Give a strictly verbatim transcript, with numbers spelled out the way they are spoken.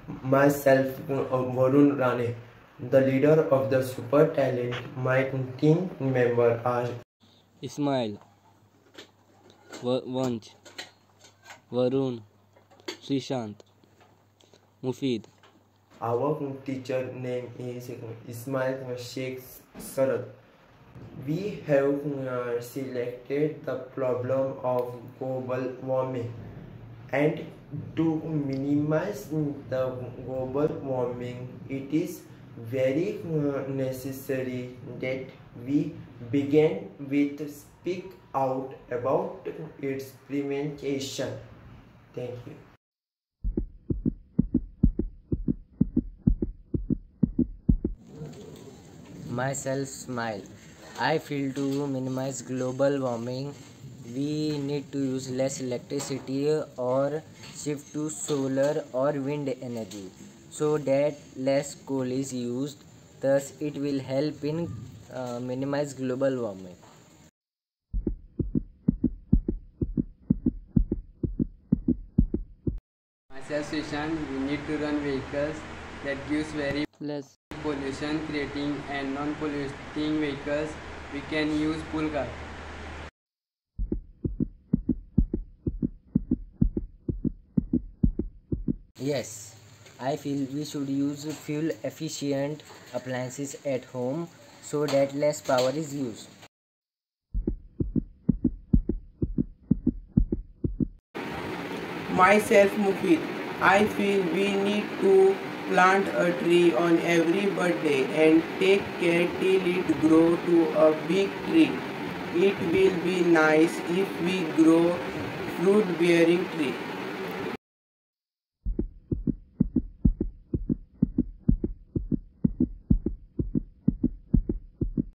Myself, uh, Varun Rane, the leader of the Super Talent. My team member are Ismail, Va- Vanch, Varun, Srishant, Mufid. our teacher name is Ismail Sheikh Sarad. We have uh, selected the problem of global warming, and to minimize the global warming, it is very uh, necessary that we begin with speak out about its prevention. Thank you. Myself smile. I feel to minimize global warming, we need to use less electricity or shift to solar or wind energy so that less coal is used. Thus, it will help in uh, minimize global warming. Myself Shishan, we need to run vehicles that gives very Less. pollution creating and non-polluting vehicles. We can use pool car. Yes, I feel we should use fuel efficient appliances at home so that less power is used. Myself Mufid. I feel we need to plant a tree on every birthday and take care till it grow to a big tree. It will be nice if we grow fruit bearing tree.